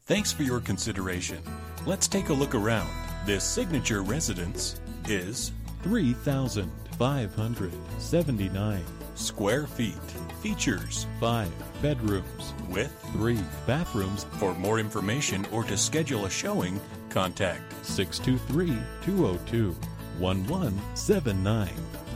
Thanks for your consideration. Let's take a look around. This signature residence is 3,579 square feet. Features 5 bedrooms with 3 bathrooms. For more information or to schedule a showing, contact 623-202-1179.